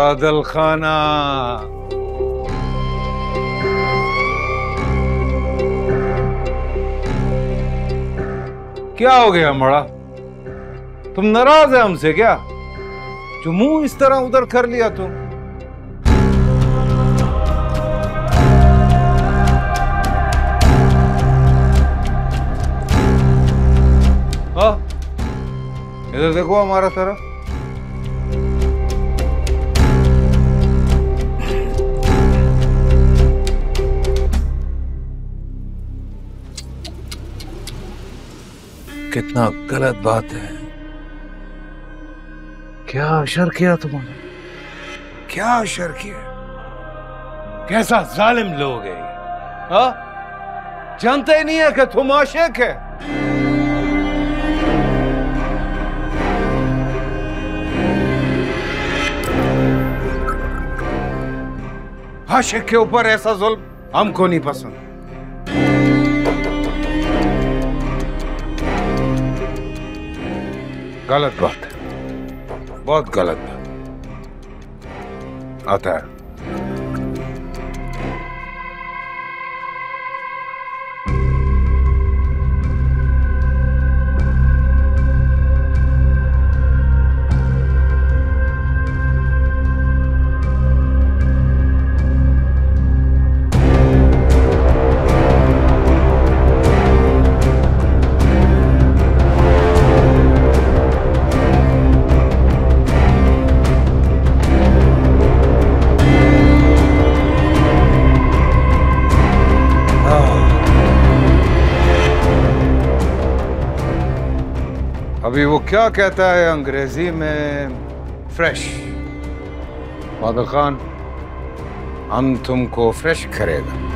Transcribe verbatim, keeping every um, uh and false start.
बादल खाना। क्या हो गया मड़ा? तुम नाराज है हमसे क्या? जो मुंह इस तरह उधर कर लिया तुम? हाँ, इधर देखो हमारा तरफ। कितना गलत बात है। क्या अशर किया तुमने? क्या अशर किया? कैसा जालिम लोग है ये? हाँ? जानते ही नहीं है कि तुम आशिक है। आशिक के ऊपर ऐसा जुल्म हमको नहीं पसंद। गलत बात है, बहुत गलत बात। आता है। अभी वो क्या कहता है अंग्रेजी में? फ्रेश। बादल खान हम तुमको फ्रेश करेगा।